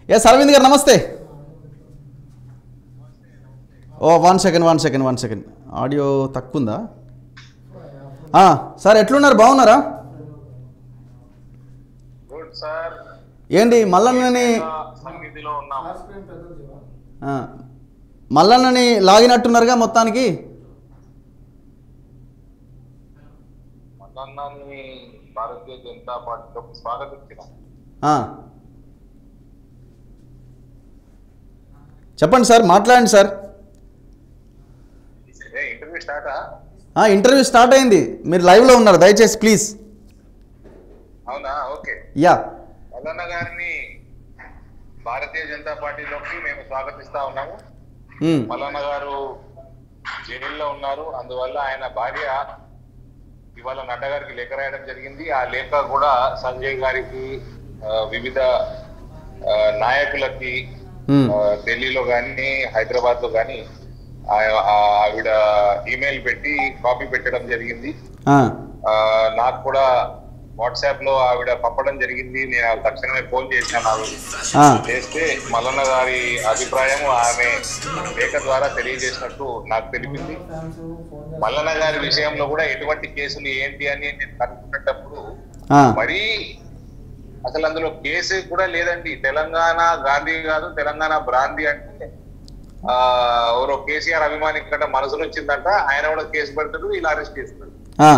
Yes Arvind గారు నమస్తే. ఓ one second audio తక్కువ ఉందా? సార్ ఎట్లున్నారు, బాగున్నారా? ఏంటి మల్లన్నని లాగినట్టున్నారుగా మొత్తానికి. భారతీయ జనతా పార్టీకి స్వాగతించిన. చెప్పండి సార్, మాట్లాడండి సార్. ఇంటర్వ్యూ స్టార్ట్ అయింది, మీరు లైవ్లో ఉన్నారు, దయచేసి ప్లీజ్. అవునా? ఓకే. యా, మల్లన్న గారిని భారతీయ జనతా పార్టీలోకి మేము స్వాగతిస్తా ఉన్నాము. మల్లన్న గారు జైల్లో ఉన్నారు, అందువల్ల ఆయన భార్య ఇవాళ నడ్డా గారికి లేఖ రాయడం జరిగింది. ఆ లేఖ కూడా సంజయ్ గారికి, వివిధ నాయకులకి ఢిల్లీలో కానీ హైదరాబాద్ లో కానీ ఆవిడ ఈమెయిల్ పెట్టి కాపీ పెట్టడం జరిగింది. నాకు కూడా వాట్సాప్ లో ఆవిడ పంపడం జరిగింది. నేను తక్షణమే ఫోన్ చేశాను. చేస్తే మల్లన్న గారి అభిప్రాయం ఆమె లేఖ ద్వారా తెలియజేసినట్టు నాకు తెలిపింది. మల్లన్న గారి విషయంలో కూడా ఎటువంటి కేసులు ఏంటి అని నేను కనుక్కునేటప్పుడు మరీ అసలు అందులో కేసు కూడా లేదండి. తెలంగాణ గాంధీ కాదు, తెలంగాణ బ్రాంతి అంటే ఎవరో కేసీఆర్ అభిమాని ఇక్కడ మనసులో వచ్చిందంట, ఆయన కూడా కేసు పెడతాడు, ఇలా అరెస్ట్ చేస్తాడు.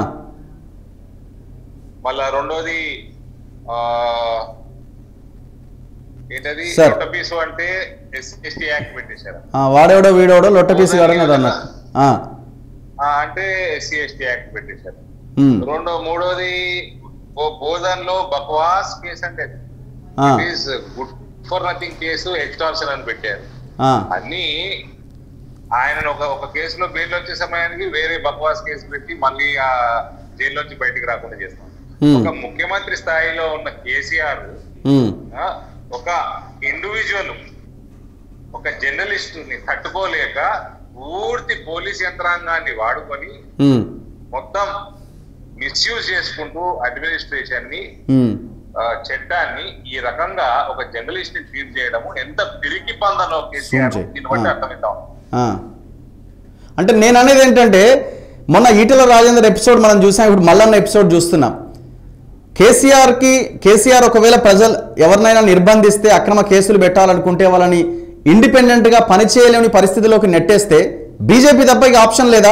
మళ్ళా రెండోది ఏంటది లొట్టపీసు అంటే ఎస్సీ యాక్ట్ పెట్టేశారు. వాడేవడో వీడోడో లొట్టపీసు అంటే ఎస్సీ ఎస్టీ యాక్ట్ పెట్టేశారు. మూడోది బోధన్ లో బక్వాస్ కేసు అంటే good for nothing case, extortion అని పెట్టారు. అన్ని ఆయన ఒక కేసులో బెయిల్ వచ్చే సమయానికి వేరే బక్వాస్ కేసు పెట్టి మళ్ళీ ఆ జైల్లోంచి బయటికి రాకుండా చేస్తాం. ఒక ముఖ్యమంత్రి స్థాయిలో ఉన్న కేసీఆర్ ఒక ఇండివిజువల్, ఒక జర్నలిస్ట్ ని తట్టుకోలేక పూర్తి పోలీస్ యంత్రాంగాన్ని వాడుకొని మొత్తం మిస్యూజ్ చేసుకుంటూ అడ్మినిస్ట్రేషన్ ని, చట్టాన్ని ఈ రకంగా ఒక జర్నలిస్ట్ ని ట్రీట్ చేయడము ఎంత పిరికి పందనో కేసీఆర్ దీన్ని బట్టి అర్థమవుతాం. అంటే నేను అనేది ఏంటంటే, మొన్న ఈటెల రాజేందర్ ఎపిసోడ్ మనం చూసాం, ఇప్పుడు మల్లన్న ఎపిసోడ్ చూస్తున్నాం. కేసీఆర్ ఒకవేళ ప్రజలు ఎవరినైనా నిర్బంధిస్తే, అక్రమ కేసులు పెట్టాలనుకుంటే వాళ్ళని ఇండిపెండెంట్ గా పనిచేయలేని పరిస్థితిలోకి నెట్టేస్తే బీజేపీ తప్ప ఇక ఆప్షన్ లేదా?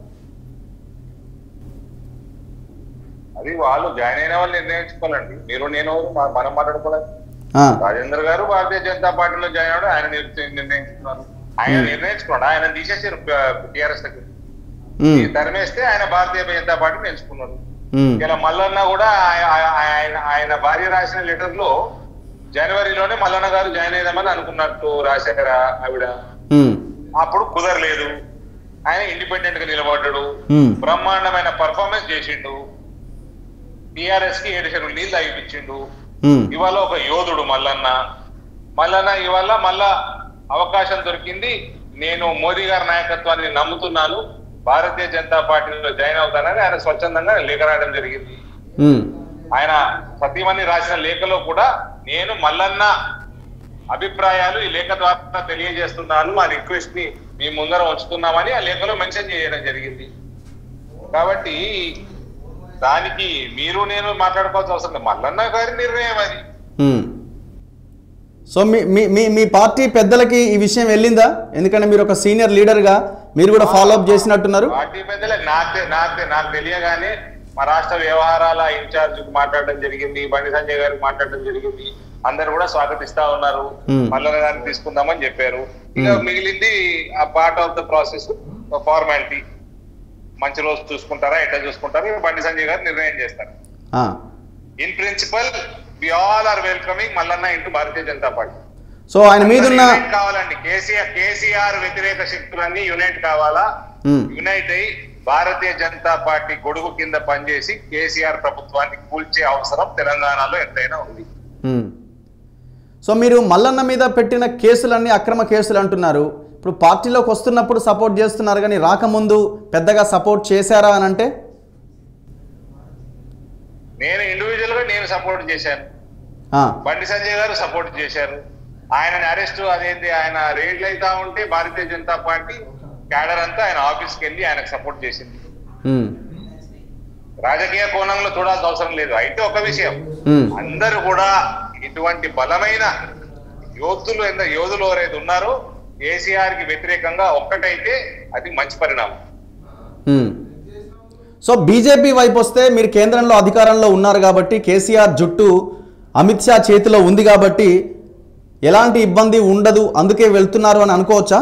అది వాళ్ళు జాయిన్ అయిన వాళ్ళు నిర్ణయించుకోవాలండి. మీరు నేను మనం మాట్లాడుకోలేదు. రాజేందర్ గారు భారతీయ జనతా పార్టీలో జాయిన్ అవ్వడం ఆయన నిర్ణయించుకున్నారు. ఆయన నిర్ణయించుకోండి, ఆయన తీసేసారు టీఆర్ఎస్ దగ్గర, తరిమేస్తే ఆయన భారతీయ జనతా పార్టీని ఎంచుకున్నారు. ఇలా మల్లన్న కూడా ఆయన భార్య రాసిన లెటర్ లో జనవరిలోనే మల్లన్న గారు జాయిన్ అయిదామని అనుకున్నట్టు రాశారా ఆవిడ. అప్పుడు కుదరలేదు. ఆయన ఇండిపెండెంట్ గా నిలబడ్డాడు, బ్రహ్మాండమైన పర్ఫార్మెన్స్ చేసిండు, టిఆర్ఎస్ కి 7 చెరువులు నీళ్ళు తాగిపించిండు. ఇవాళ ఒక యోధుడు మల్లన్న ఇవాళ మళ్ళా అవకాశం దొరికింది. నేను మోదీ గారి నాయకత్వాన్ని నమ్ముతున్నాను, భారతీయ జనతా పార్టీలో జాయిన్ అవుతానని ఆయన స్వచ్ఛందంగా లేఖ రాయడం జరిగింది. ఆయన సతీమణి రాసిన లేఖలో కూడా నేను మల్లన్న అభిప్రాయాలు ఈ లేఖ ద్వారా తెలియజేస్తున్నాను, మా రిక్వెస్ట్ ని మీ ముందర ఉంచుతున్నామని ఆ లేఖలో మెన్షన్ చేయడం జరిగింది. కాబట్టి దానికి మీరు నేను మాట్లాడుకోవాల్సిన అవసరం లేదు, మల్లన్న గారి నిర్ణయం అది. సో మీ పార్టీ పెద్దలకి ఈ విషయం వెళ్ళిందా? ఎందుకంటే మీరు ఒక సీనియర్ లీడర్ గా మీరు కూడా ఫాలో అప్ చేసినట్టున్నారు. పార్టీ పెద్దలకు నాకు తెలియగానే మా రాష్ట్ర వ్యవహారాల ఇన్ఛార్జ్ మాట్లాడడం జరిగింది, బండి సంజయ్ గారికి మాట్లాడడం జరిగింది. అందరు కూడా స్వాగతిస్తా ఉన్నారు, మల్లన్న గారిని తీసుకుందామని చెప్పారు. ఇక మిగిలింది ఆ part of the process, formality. మంచి రోజు చూసుకుంటారా, ఎట్లా చూసుకుంటారా బండి సంజయ్ గారు నిర్ణయం చేస్తారు. In principle we all are welcoming Mallanna into Bharatiya Janata party. So ఆయన మీద కావాలండి, కేసీఆర్ వ్యతిరేక శక్తులన్నీ యునైట్ కావాలా, యునైట్ అయి భారతీయ జనతా పార్టీ గొడుగు కింద పనిచేసి కేసీఆర్ ప్రభుత్వాన్ని కూల్చే అవసరం తెలంగాణలో ఎంతైనా ఉంది. సో మీరు మల్లన్న మీద పెట్టిన కేసులన్నీ అక్రమ కేసులు అంటున్నారు. ఇప్పుడు పార్టీలోకి వస్తున్నప్పుడు సపోర్ట్ చేస్తున్నారు, కానీ రాకముందు పెద్దగా సపోర్ట్ చేశారా అని అంటే? నేను ఇండివిజువల్ గా నేను సపోర్ట్ చేశాను, బండి సంజయ్ గారు సపోర్ట్ చేశారు, ఆయనని అరెస్ట్ అదేంటి ఆయన రేడ్లు అవుతా ఉంటే భారతీయ జనతా పార్టీ క్యాడర్ అంతా ఆయన ఆఫీస్కి వెళ్ళి ఆయనకు సపోర్ట్ చేసింది. రాజకీయ కోణంలో చూడాల్సిన అవసరం లేదు. అయితే ఒక విషయం, అందరూ కూడా ఇటువంటి బలమైన యోధులు ఎవరైతే ఉన్నారో కేసీఆర్ కి వ్యతిరేకంగా ఒక్కటైతే అది మంచి పరిణామం. సో బీజేపీ వైపు వస్తే మీరు కేంద్రంలో అధికారంలో ఉన్నారు కాబట్టి, కేసీఆర్ జుట్టు అమిత్ షా చేతిలో ఉంది కాబట్టి ఎలాంటి ఇబ్బంది ఉండదు, అందుకే వెళ్తున్నారు అని అనుకోవచ్చా?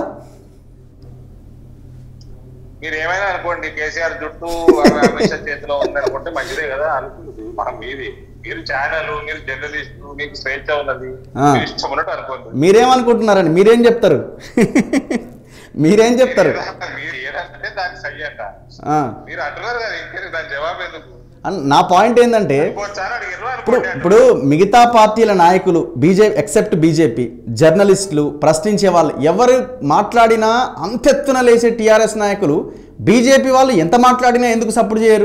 మీరు ఏమైనా అనుకోండి, కేసీఆర్ జుట్టు అమిత్ షా చేతిలో ఉందనుకుంటే మంచిదే కదా. అనుకుంటుంది మనం మీరు ఛానల్, మీరు జర్నలిస్ట్, మీకు స్వేచ్ఛ ఉన్నది, ఇష్టం ఉన్నట్టు అనుకోండి. మీరేమనుకుంటున్నారండి? మీరేం చెప్తారు? మీరేం చెప్తారు? మీరు ఏదంటే దానికి సై అంట, మీరు అంటున్నారు కదా, ఇంకే దాని జవాబు ఎందుకు? నా పాయింట్ ఏంటంటే, ఇప్పుడు మిగతా పార్టీల నాయకులు ఎక్సెప్ట్ బీజేపీ, జర్నలిస్టులు, ప్రశ్నించే వాళ్ళు ఎవరు మాట్లాడినా అంతెత్తున లేచే టీఆర్ఎస్ నాయకులు, బీజేపీ వాళ్ళు ఎంత మాట్లాడినా ఎందుకు సపోర్ట్ చేయరు?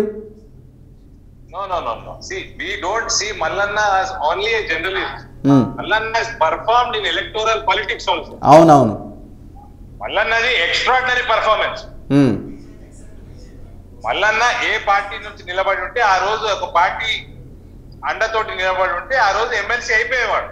No. See, we don't see Mallanna as only a journalist. Mallanna has performed in electoral politics also. అవునవును. Mallanna's extraordinary performance. మల్లన్న ఏ పార్టీ నుంచి నిలబడి ఉంటే ఆ రోజు ఒక పార్టీ అండతోటి నిలబడి ఉంటే ఆ రోజు ఎమ్మెల్సీ అయిపోయేవాడు.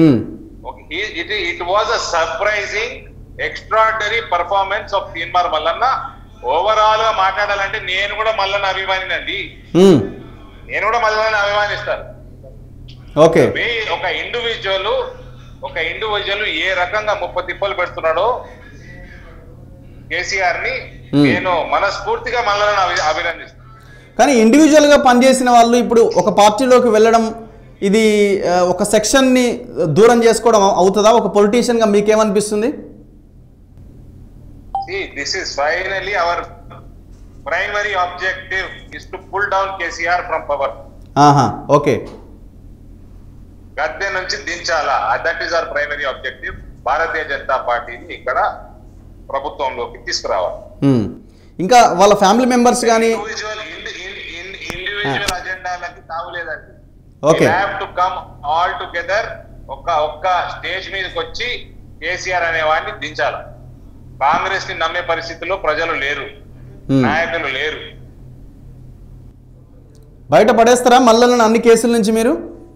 It was a surprising extraordinary performance of Teenmar Mallanna. Overall గా మాట్లాడాలంటే నేను కూడా మల్లన్న అభిమానినండి, నేను కూడా మల్లన్న అభిమానిస్తాను. ఓకే, ఒక ఇండివిజువల్ ఏ రకంగా తిప్పలు పెడుతున్నాడో కేసీఆర్ ని నేను మనస్ఫూర్తిగా మల్లన్న అభినందిస్తాను. కానీ ఇండివిజువల్ గా పనిచేసిన వాళ్ళు ఇప్పుడు ఒక పార్టీలోకి వెళ్ళడం, ఇది ఒక సెక్షన్ ని దూరం చేసుకోవడం అవుతుందా? ఒక పొలిటీషియన్ గా మీకేమనిపిస్తుంది? This is finally our primary objective is to pull down KCR from power. Okay, గద్దె నుంచి దించాలా, that is our primary objective. Bharatiya Janata పార్టీని ఇక్కడ ప్రభుత్వంలోకి తీసుకురావాలి. ఇంకా వాళ్ళ ఫ్యామిలీ మెంబర్స్ కానీ ఇండివిజువల్ అజెండాలకి తావులేదండి. Okay, have to come all together. ఒక్క స్టేజ్ మీదకి వచ్చి కేసీఆర్ అనే వాడిని దించాలి. కాంగ్రెస్ ని నమ్మే పరిస్థితిలో ప్రజలు లేరు, నాయకులు లేరు. బయట పడేస్తారా మల్లన్న అన్ని కేసుల నుంచి మీరు?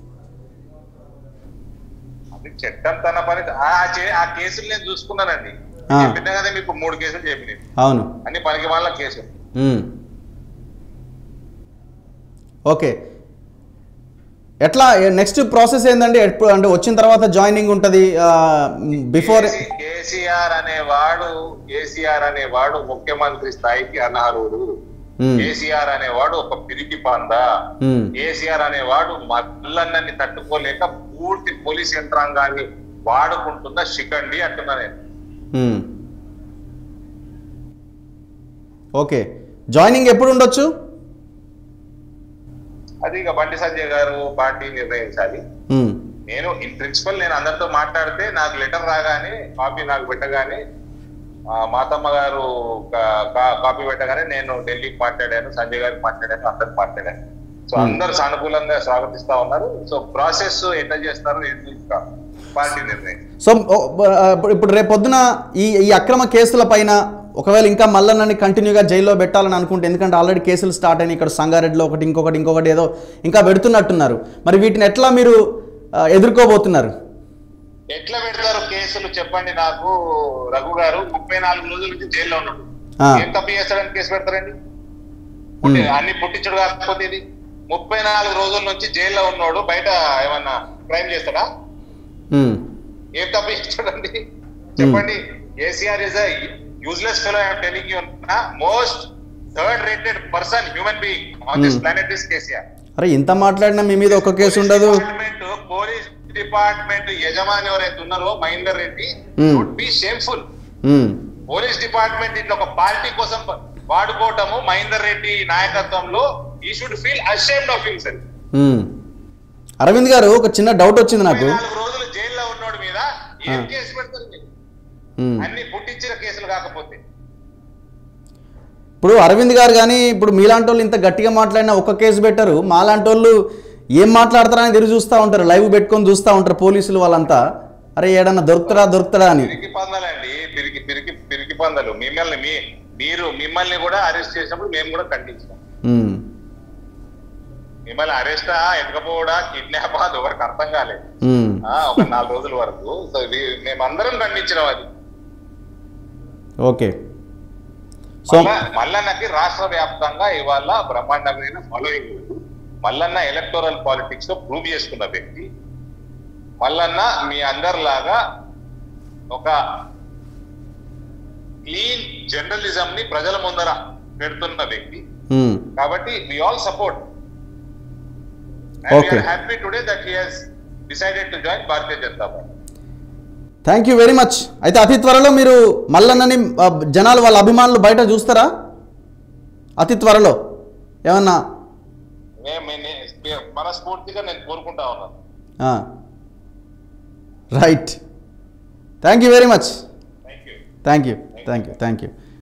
అది చట్టం తన పని. ఆ కేసులు నేను చూసుకున్నానండి, చెప్పినా కదా మీకు 3 కేసులు చెప్పినాయి. అవును, అన్ని పనికి వాళ్ళ కేసులు. ఓకే, ఎట్లా నెక్స్ట్ ప్రాసెస్ ఏందండి? అంటే వచ్చిన తర్వాత జాయినింగ్ ఉంటది. బిఫోర్ కేసీఆర్ అనేవాడు ముఖ్యమంత్రి స్థాయికి అనర్హుడు. కేసీఆర్ అనేవాడు ఒక పిరికి పంద. కేసీఆర్ అనేవాడు మల్లన్నని తట్టుకోలేక పూర్తి పోలీస్ యంత్రాంగాన్ని వాడుకుంటున్న శిఖండి అంటున్నా నేను. ఓకే, జాయినింగ్ ఎప్పుడు ఉండొచ్చు? అది ఇక బండి సంజయ్ గారు పార్టీ నిర్ణయించాలి. నేను ఇన్ ప్రిన్సిపల్ నేను అందరితో మాట్లాడితే నాకు లెటర్ రాగానే కాపీ నాకు పెట్టగానే, మాతమ్మ గారు కాపీ పెట్టగానే నేను ఢిల్లీకి మాట్లాడాను, సంజయ్ గారికి మాట్లాడాను, అందరికి మాట్లాడాను. సో అందరు సానుకూలంగా స్వాగతిస్తా ఉన్నారు. సో ప్రాసెస్ ఎట్లా చేస్తారు పార్టీ నిర్ణయం. సో ఇప్పుడు రేపొద్దున ఈ అక్రమ కేసుల పైన ఒకవేళ ఇంకా మల్లన్నని కంటిన్యూగా జైల్లో పెట్టాలని అనుకుంటే, ఎందుకంటే ఆల్రెడీ కేసులు స్టార్ట్ అయినాయి, ఇక్కడ సంగారెడ్డిలో ఒకటి ఇంకొకటి ఏదో ఇంకా పెడుతున్నట్టున్నారు. మరి వీటిని ఎట్లా మీరు ఎదుర్కోబోతున్నారు? ఎట్లా పెడతారు కేసులు చెప్పండి నాకు రఘు గారు. 34 రోజుల నుంచి జైల్లో ఉన్నాడు. ఏం తప్పు చేస్తాడని కేసు పెడతారండి? అన్ని పుట్టించడు కాకపోతే ఇది 34 రోజుల నుంచి జైల్లో ఉన్నాడు, బయట ఏమన్నా క్రైమ్ చేస్తాడా? ఏం తప్పు చేస్తాడండి చెప్పండి? KCR is a useless fellow. I am telling you, most third-rated person, human being on this planet is KCR. అరే ఇంత మాట్లాడినా మీ మీద ఒక కేసు ఉండదు. పోలీస్ డిపార్ట్మెంట్ యజమాని ఎవరైతే ఉన్నారో Mahender Reddy would be shameful. Police department ఇట్లా ఒక పార్టీ కోసం వాడుకోవటము మహేందర్ రెడ్డి నాయకత్వంలో he should feel ashamed of himself. Arvind గారు, ఒక చిన్న డౌట్ వచ్చింది నాకు. 4 రోజులు జైల్లో ఉన్నోడి మీద ఏం కేసు పెడతారు? అన్ని పుట్టించిన కేసులు కాకపోతే. ఇప్పుడు అరవింద్ గారు కానీ ఇప్పుడు మీలాంటి వాళ్ళు ఇంత గట్టిగా మాట్లాడినా ఒక్క కేసు పెట్టరు. మాలాంటి వాళ్ళు ఏం మాట్లాడతారని ఎదురు చూస్తూ ఉంటారు, లైవ్ పెట్టుకొని చూస్తూ ఉంటారు పోలీసులు వాళ్ళంతా. అరే ఏడన్నా దొరుకుతాడా అని. పిరికి పందాలండి, పిరికి పందాలు. మిమ్మల్ని కూడా అరెస్ట్ చేసినప్పుడు మేము కూడా ఖండించాం. మిమ్మల్ని అరెస్టా ఎక్కకపోవడా కిడ్నాప్ అది ఎవరికి అర్థం కాలేదు ఒక 4 రోజుల వరకు. సో మేమందరం ఖండించినాం అది. ఓకే. సో మల్లన్నకి రాష్ట్ర వ్యాప్తంగా ఇవాళ బ్రహ్మాండమైన ఫాలోయింగ్. మల్లన్న ఎలక్టోరల్ పాలిటిక్స్ లో ప్రూవ్ చేసుకున్న వ్యక్తి. మల్లన్న మీ అందరిలాగా ఒక క్లీన్ జర్నలిజం ని ప్రజల ముందర పెడుతున్న వ్యక్తి. కాబట్టి we all support. Okay. We are happy today that he has decided to join Bharatiya Janata Party. Thank you very much. అయితే అతి త్వరలో మీరు మల్లన్నని జనాలు వాళ్ళ అభిమానులు బయట చూస్తారా? అతి త్వరలో ఏమన్నా? మనస్ఫూర్తిగా నేను కోరుకుంటా ఉన్నాను. Right. Thank you very much. Thank you. Thank you. Thank you. Thank you.